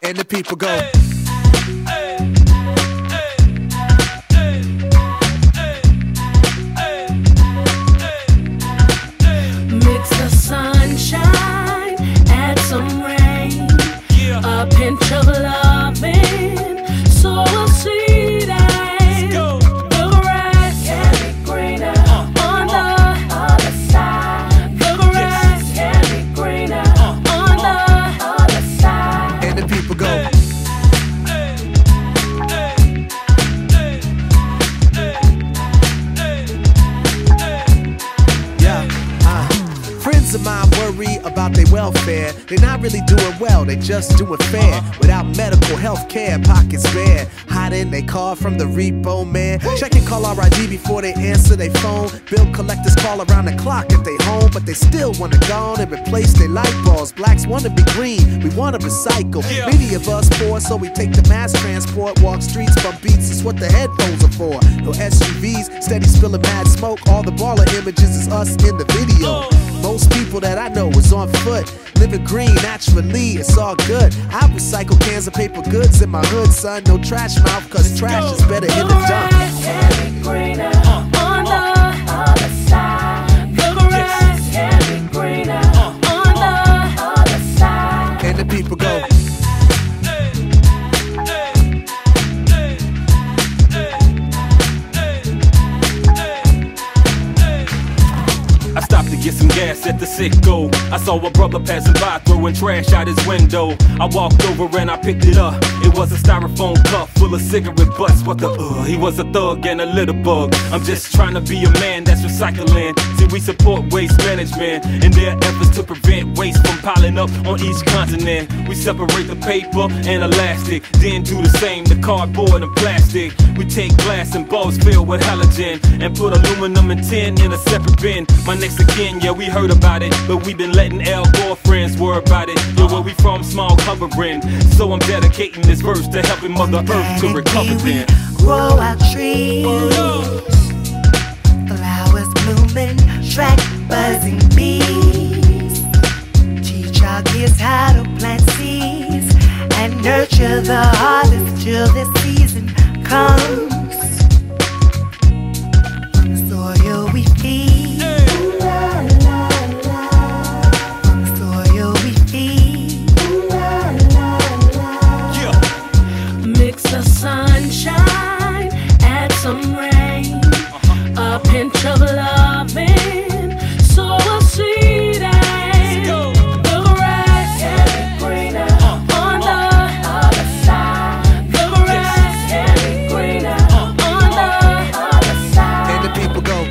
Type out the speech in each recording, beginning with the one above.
And the people go. Mix the sunshine, add some rain, a pinch of loving, sow a seed and the grass can be greener on the other side. The grass can be greener on the other side. And the people go. Friends of mine worry about their welfare. They're not really doing well, they just doing fair. Without medical health care, pockets bare. Hiding they car from the repo man. Checking caller ID before they answer their phone. Bill collectors call around the clock if they home, but they still wanna go on and replace their light bulbs. Blacks wanna be green, we wanna recycle. Many of us poor, so we take the mass transport. Walk streets, bump beats, is what the headphones are for. No SUVs, steady spilling mad smoke. All the baller images is us in the video. Most people that I know is on foot, living green naturally, it's all good. I recycle cans of paper goods in my hood, son. No trash mouth, cause trash is better in the dump. The grass can be greener on the other side. The grass can be greener on the other side. And the people go. I stopped to get some gas at the Citgo. I saw a brother passing by throwing trash out his window. I walked over and I picked it up. It was a styrofoam cup full of cigarette butts. What the he was a thug and a little bug. I'm just trying to be a man that's recycling. See, we support waste management in their efforts to prevent waste from piling up on each continent. We separate the paper and elastic, then do the same to cardboard and plastic. We take glass and balls filled with halogen and put aluminum and tin in a separate bin. My next of kin, yeah, we heard about it, but we been letting Al Gore friends worry about it. Yo, where we from, small covering. So I'm dedicating this verse to helping Mother Earth to recover then. Grow our trees, flowers blooming, track buzzing bees. Teach our kids how to plant seeds and nurture the harvest till the season comes. From the soil we feed. Mix the sunshine, add some rain, a pinch of loving, sow a seed and the grass can be greener on the other side. The grass can be greener on the other side. And the people go.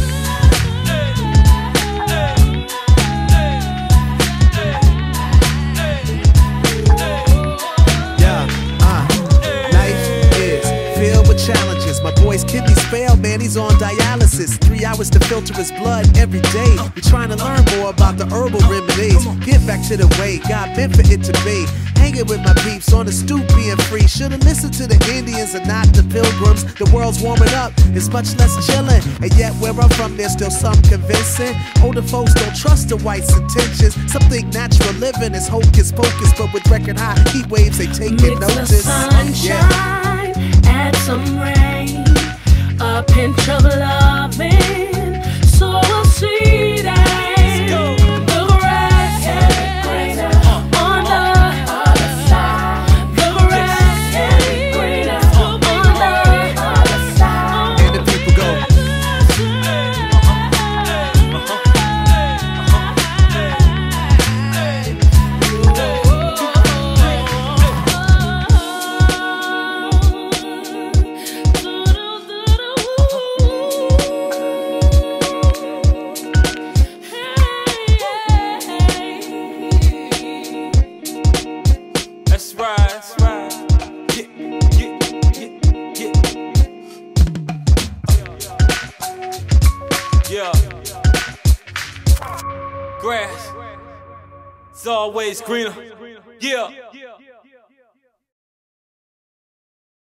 Challenges. My boy's kidneys fail, man, he's on dialysis. 3 hours to filter his blood every day. We trying to learn more about the herbal remedies. Get back to the way God meant for it to be. Hanging with my peeps on the stoop, being free. Should've listened to the Indians and not the pilgrims. The world's warming up, it's much less chilling. And yet where I'm from, there's still some convincing. Older folks don't trust the whites' intentions. Some think natural living is hocus pocus, but with record high heat waves, they taking notice. Mix the sunshine, add some rain, a pinch of loving, sow a seed and the grass can be greener on the other side. The grass can be greener on the other side. And the people go. That's right, that's right. Yeah. Grass, it's always greener. Yeah.